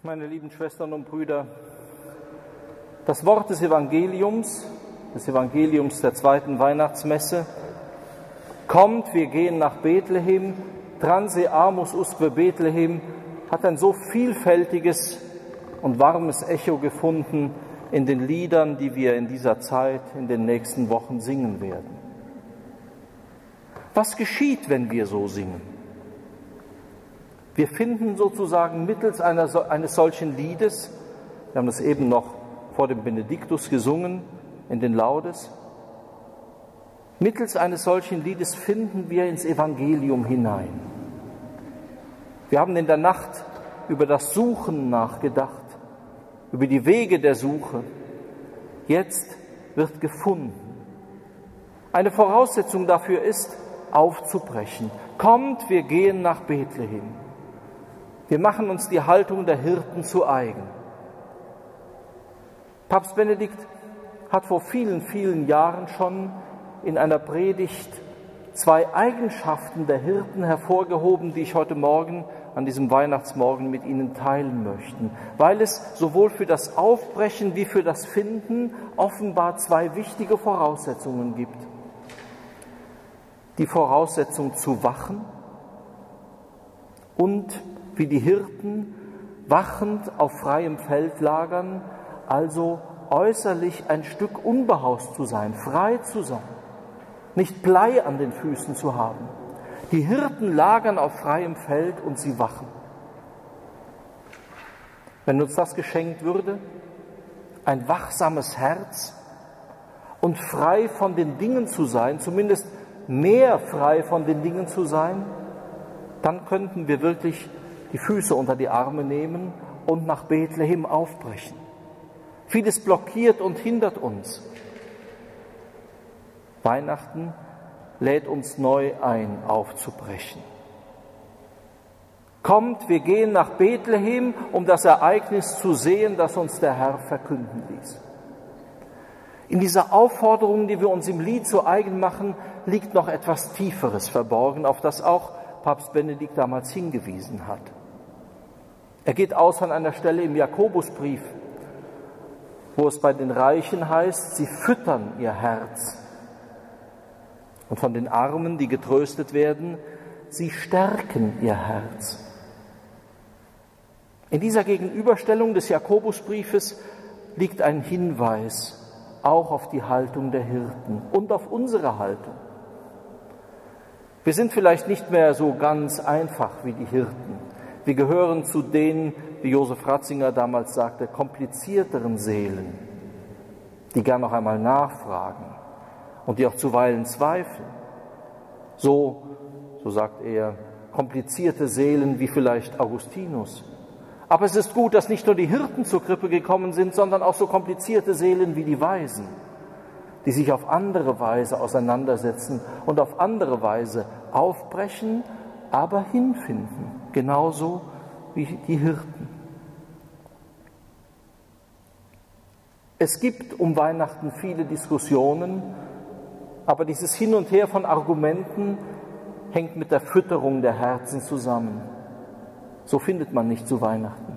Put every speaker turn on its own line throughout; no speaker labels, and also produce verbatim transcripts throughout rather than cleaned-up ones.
Meine lieben Schwestern und Brüder, das Wort des Evangeliums, des Evangeliums der zweiten Weihnachtsmesse, kommt, wir gehen nach Bethlehem, transeamus usque Bethlehem, hat ein so vielfältiges und warmes Echo gefunden in den Liedern, die wir in dieser Zeit, in den nächsten Wochen singen werden. Was geschieht, wenn wir so singen? Wir finden sozusagen mittels einer, eines solchen Liedes, wir haben das eben noch vor dem Benediktus gesungen, in den Laudes, mittels eines solchen Liedes finden wir ins Evangelium hinein. Wir haben in der Nacht über das Suchen nachgedacht, über die Wege der Suche. Jetzt wird gefunden. Eine Voraussetzung dafür ist, aufzubrechen. Kommt, wir gehen nach Bethlehem. Wir machen uns die Haltung der Hirten zu eigen. Papst Benedikt hat vor vielen, vielen Jahren schon in einer Predigt zwei Eigenschaften der Hirten hervorgehoben, die ich heute Morgen, an diesem Weihnachtsmorgen mit Ihnen teilen möchte, weil es sowohl für das Aufbrechen wie für das Finden offenbar zwei wichtige Voraussetzungen gibt. Die Voraussetzung zu wachen und wie die Hirten wachend auf freiem Feld lagern, also äußerlich ein Stück unbehaust zu sein, frei zu sein, nicht Blei an den Füßen zu haben. Die Hirten lagern auf freiem Feld und sie wachen. Wenn uns das geschenkt würde, ein wachsames Herz und frei von den Dingen zu sein, zumindest mehr frei von den Dingen zu sein, dann könnten wir wirklich die Füße unter die Arme nehmen und nach Bethlehem aufbrechen. Vieles blockiert und hindert uns. Weihnachten lädt uns neu ein, aufzubrechen. Kommt, wir gehen nach Bethlehem, um das Ereignis zu sehen, das uns der Herr verkünden ließ. In dieser Aufforderung, die wir uns im Lied zu eigen machen, liegt noch etwas Tieferes verborgen, auf das auch Papst Benedikt damals hingewiesen hat. Er geht aus an einer Stelle im Jakobusbrief, wo es bei den Reichen heißt, sie füttern ihr Herz. Und von den Armen, die getröstet werden, sie stärken ihr Herz. In dieser Gegenüberstellung des Jakobusbriefes liegt ein Hinweis auch auf die Haltung der Hirten und auf unsere Haltung. Wir sind vielleicht nicht mehr so ganz einfach wie die Hirten. Wir gehören zu den, wie Josef Ratzinger damals sagte, komplizierteren Seelen, die gern noch einmal nachfragen und die auch zuweilen zweifeln. So, so sagt er, komplizierte Seelen wie vielleicht Augustinus. Aber es ist gut, dass nicht nur die Hirten zur Krippe gekommen sind, sondern auch so komplizierte Seelen wie die Weisen, die sich auf andere Weise auseinandersetzen und auf andere Weise aufbrechen, aber hinfinden, genauso wie die Hirten. Es gibt um Weihnachten viele Diskussionen, aber dieses Hin und Her von Argumenten hängt mit der Fütterung der Herzen zusammen. So findet man nicht zu Weihnachten.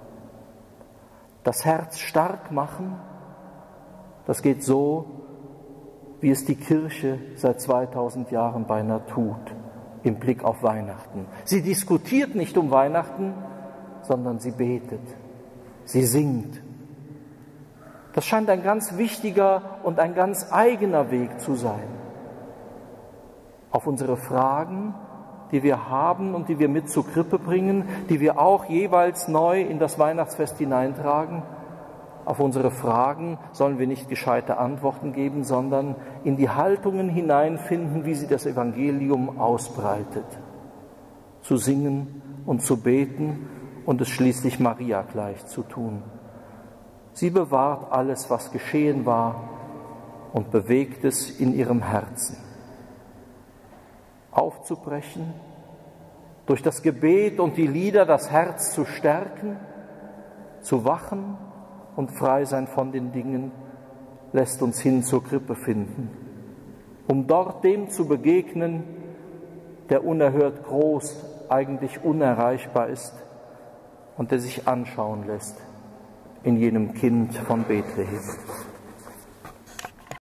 Das Herz stark machen, das geht so, wie es die Kirche seit zweitausend Jahren beinahe tut, im Blick auf Weihnachten. Sie diskutiert nicht um Weihnachten, sondern sie betet, sie singt. Das scheint ein ganz wichtiger und ein ganz eigener Weg zu sein. Auf unsere Fragen, die wir haben und die wir mit zur Krippe bringen, die wir auch jeweils neu in das Weihnachtsfest hineintragen, auf unsere Fragen sollen wir nicht gescheite Antworten geben, sondern in die Haltungen hineinfinden, wie sie das Evangelium ausbreitet. Zu singen und zu beten und es schließlich Maria gleich zu tun. Sie bewahrt alles, was geschehen war und bewegt es in ihrem Herzen. Aufzubrechen, durch das Gebet und die Lieder das Herz zu stärken, zu wachen und frei sein von den Dingen, lässt uns hin zur Krippe finden, um dort dem zu begegnen, der unerhört groß, eigentlich unerreichbar ist, und der sich anschauen lässt in jenem Kind von Bethlehem.